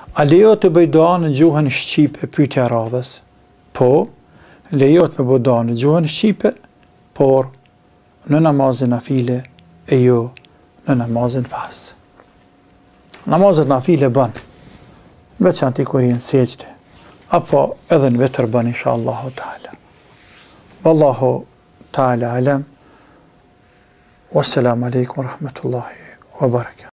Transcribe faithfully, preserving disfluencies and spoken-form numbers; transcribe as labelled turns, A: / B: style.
A: A lejohet të bëj dua në gjuhën shqipe? Pyetja e radhës. Po, lejohet me bëj dua në gjuhën shqipe, por në namazin nafile e jo në namazin farz. Namazet nafile bën, veçanti kur janë sejdë, apo edhe në vetër bën inshallah taala. Wallahu taala alam. Wassalamu alaikum wa rahmatullahi wa barakatuh.